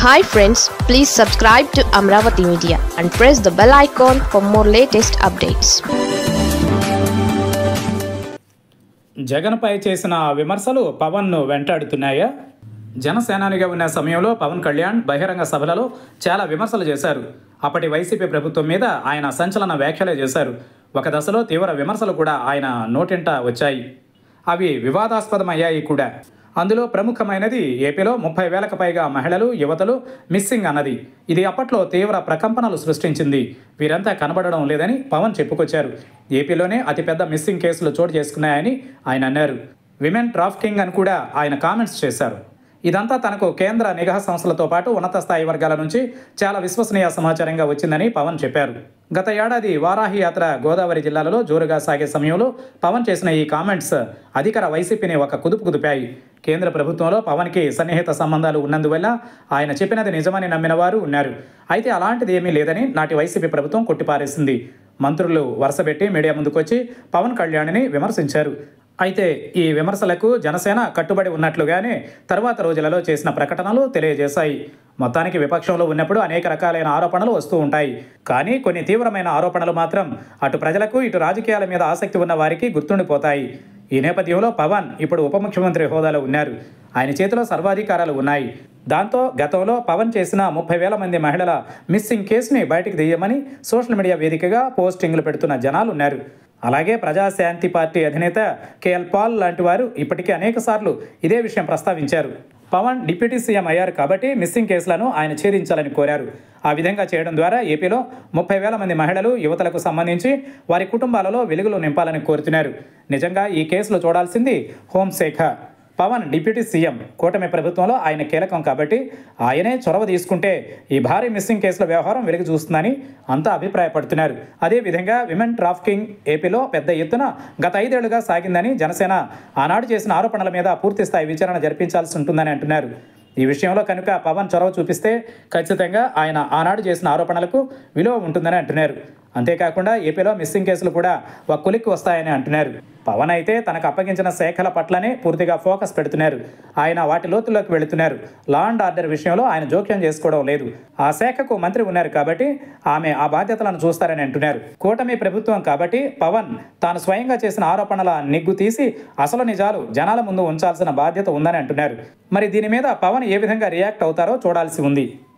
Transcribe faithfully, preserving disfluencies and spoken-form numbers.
Hi friends, please subscribe to Amravati Media and press the bell icon for more latest updates. జగన్పై చేసిన విమర్శలు పవన్ను వెంటాడుతున్నాయా? జనసేనానిగా ఉన్న సమయంలో పవన్ కళ్యాణ్ బహిరంగ సభలలో చాలా విమర్శలు చేశారు. అప్పటి వైసీపీ ప్రభుత్వం మీద ఆయన సంచలన వ్యాఖ్యలే చేశారు. ఒక దశలో తీవ్ర విమర్శలు కూడా ఆయన నోటింట వచ్చాయి. అవి వివాదాస్పదమయ్యాయి కూడా. అందులో ప్రముఖమైనది ఏపీలో ముప్పై వేలకు పైగా మహిళలు, యువతలు మిస్సింగ్ అన్నది. ఇది అప్పట్లో తీవ్ర ప్రకంపనలు సృష్టించింది. వీరంతా కనబడడం లేదని పవన్ చెప్పుకొచ్చారు. ఏపీలోనే అతిపెద్ద మిస్సింగ్ కేసులు చోటు చేసుకున్నాయని ఆయన అన్నారు. విమెన్ ట్రాఫికింగ్ అని కూడా ఆయన కామెంట్స్ చేశారు. ఇదంతా తనకు కేంద్ర నిఘా సంస్థలతో పాటు ఉన్నత స్థాయి వర్గాల నుంచి చాలా విశ్వసనీయ సమాచారంగా వచ్చిందని పవన్ చెప్పారు. గత ఏడాది వారాహి యాత్ర గోదావరి జిల్లాలలో జోరుగా సాగే సమయంలో పవన్ చేసిన ఈ కామెంట్స్ అధికార వైసీపీని ఒక కుదుపు కుదిపాయి. కేంద్ర ప్రభుత్వంలో పవన్కి సన్నిహిత సంబంధాలు ఉన్నందువల్ల ఆయన చెప్పినది నిజమని నమ్మిన వారు ఉన్నారు. అయితే అలాంటిది ఏమీ లేదని నాటి వైసీపీ ప్రభుత్వం కొట్టిపారేసింది. మంత్రులు వరుసపెట్టి మీడియా ముందుకొచ్చి పవన్ కళ్యాణ్ని విమర్శించారు. అయితే ఈ విమర్శలకు జనసేన కట్టుబడి ఉన్నట్లుగానే తర్వాత రోజులలో చేసిన ప్రకటనలు తెలియజేశాయి. మొత్తానికి విపక్షంలో ఉన్నప్పుడు అనేక రకాలైన ఆరోపణలు వస్తూ ఉంటాయి. కానీ కొన్ని తీవ్రమైన ఆరోపణలు మాత్రం అటు ప్రజలకు ఇటు రాజకీయాల మీద ఆసక్తి ఉన్న వారికి గుర్తుండిపోతాయి. ఈ నేపథ్యంలో పవన్ ఇప్పుడు ఉప ముఖ్యమంత్రి హోదాలో ఉన్నారు. ఆయన చేతిలో సర్వాధికారాలు ఉన్నాయి. దాంతో గతంలో పవన్ చేసిన ముప్పై వేల మంది మహిళల మిస్సింగ్ కేసుని బయటికి తీయమని సోషల్ మీడియా వేదికగా పోస్టింగ్లు పెడుతున్న జనాలు ఉన్నారు. అలాగే ప్రజాశాంతి పార్టీ అధినేత కేఎల్ పాల్ లాంటి వారు ఇప్పటికే అనేక సార్లు ఇదే విషయం ప్రస్తావించారు. పవన్ డిప్యూటీ సీఎం అయ్యారు కాబట్టి మిస్సింగ్ కేసులను ఆయన ఛేదించాలని కోరారు. ఆ విధంగా చేయడం ద్వారా ఏపీలో ముప్పై వేల మంది మహిళలు, యువతలకు సంబంధించి వారి కుటుంబాలలో వెలుగులు నింపాలని కోరుతున్నారు. నిజంగా ఈ కేసులు చూడాల్సింది హోంశాఖ. పవన్ డిప్యూటీ సీఎం, కూటమి ప్రభుత్వంలో ఆయన కీలకం కాబట్టి ఆయనే చొరవ తీసుకుంటే ఈ భారీ మిస్సింగ్ కేసుల వ్యవహారం వెలుగు చూస్తుందని అంతా అభిప్రాయపడుతున్నారు. అదేవిధంగా విమెన్ ట్రాఫికింగ్ ఏపీలో పెద్ద ఎత్తున గత ఐదేళ్లుగా సాగిందని జనసేన ఆనాడు చేసిన ఆరోపణల మీద పూర్తిస్థాయి విచారణ జరిపించాల్సి ఉంటుందని అంటున్నారు. ఈ విషయంలో కనుక పవన్ చొరవ చూపిస్తే ఖచ్చితంగా ఆయన ఆనాడు చేసిన ఆరోపణలకు విలువ ఉంటుందని అంటున్నారు. అంతేకాకుండా ఏపీలో మిస్సింగ్ కేసులు కూడా ఒక కొలిక్కి వస్తాయని అంటున్నారు. పవన్ అయితే తనకు అప్పగించిన శాఖల పట్లనే పూర్తిగా ఫోకస్ పెడుతున్నారు. ఆయన వాటి లోతుల్లోకి వెళుతున్నారు. లా అండ్ ఆర్డర్ విషయంలో ఆయన జోక్యం చేసుకోవడం లేదు. ఆ శాఖకు మంత్రి ఉన్నారు కాబట్టి ఆమె ఆ బాధ్యతలను చూస్తారని అంటున్నారు. కూటమి ప్రభుత్వం కాబట్టి పవన్ తాను స్వయంగా చేసిన ఆరోపణల నిగ్గు తీసి అసలు నిజాలు జనాల ముందు ఉంచాల్సిన బాధ్యత ఉందని అంటున్నారు. మరి దీని మీద పవన్ ఏ విధంగా రియాక్ట్ అవుతారో చూడాల్సి ఉంది.